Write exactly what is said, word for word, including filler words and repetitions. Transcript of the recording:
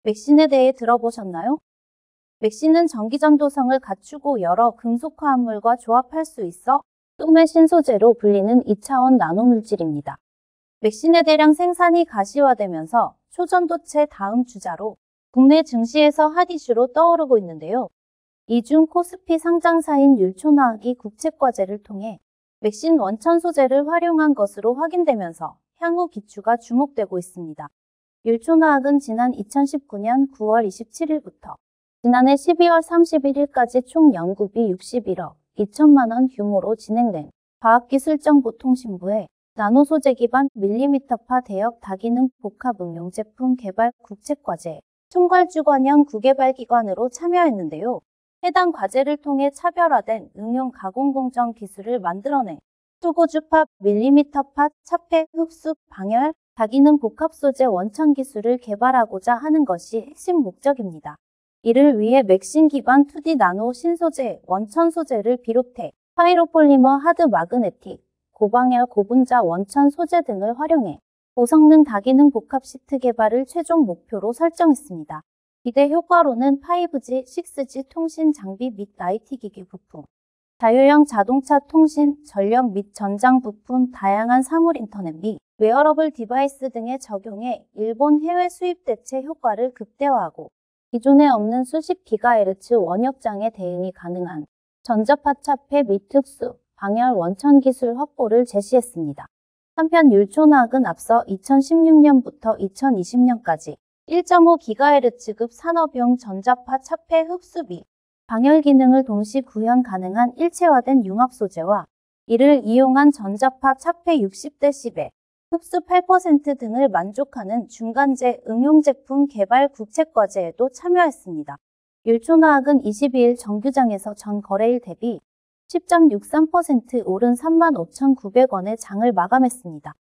맥신에 대해 들어보셨나요? 맥신은 전기전도성을 갖추고 여러 금속화합물과 조합할 수 있어 쏨의 신소재로 불리는 이 차원 나노물질입니다. 맥신의 대량 생산이 가시화되면서 초전도체 다음 주자로 국내 증시에서 핫 이슈로 떠오르고 있는데요. 이 중 코스피 상장사인 율촌화학이 국책과제를 통해 맥신 원천 소재를 활용한 것으로 확인되면서 향후 기추가 주목되고 있습니다. 율촌화학은 지난 이천십구 년 구월 이십칠일부터 지난해 십이월 삼십일일까지 총 연구비 육십일억 이천만 원 규모로 진행된 과학기술정보통신부의 나노소재 기반 밀리미터파 대역 다기능 복합 응용 제품 개발 국책과제 총괄주관형 구개발기관으로 참여했는데요. 해당 과제를 통해 차별화된 응용 가공공정 기술을 만들어내 초고주파 밀리미터파 차폐 흡수 방열 다기능 복합소재 원천 기술을 개발하고자 하는 것이 핵심 목적입니다. 이를 위해 맥신 기반 투디 나노 신소재, 원천 소재를 비롯해 파이로폴리머 하드 마그네틱, 고방열 고분자 원천 소재 등을 활용해 고성능 다기능 복합 시트 개발을 최종 목표로 설정했습니다. 기대 효과로는 파이브지, 식스지 통신 장비 및 아이티 기기 부품, 자율형 자동차 통신, 전력 및 전장 부품, 다양한 사물 인터넷 및 웨어러블 디바이스 등에 적용해 일본 해외 수입 대체 효과를 극대화하고 기존에 없는 수십 기가헤르츠 원역장애 대응이 가능한 전자파 차폐 및 흡수, 방열 원천 기술 확보를 제시했습니다. 한편 율촌화학은 앞서 이천십육 년부터 이천이십 년까지 일 점 오 기가헤르츠급 산업용 전자파 차폐 흡수 및 방열 기능을 동시 구현 가능한 일체화된 융합 소재와 이를 이용한 전자파 차폐 육십 데시벨, 흡수 팔 퍼센트 등을 만족하는 중간재 응용 제품 개발 국책과제에도 참여했습니다. 율촌화학은 이십이일 정규장에서 전 거래일 대비 십 점 육삼 퍼센트 오른 삼만 오천구백 원의 장을 마감했습니다.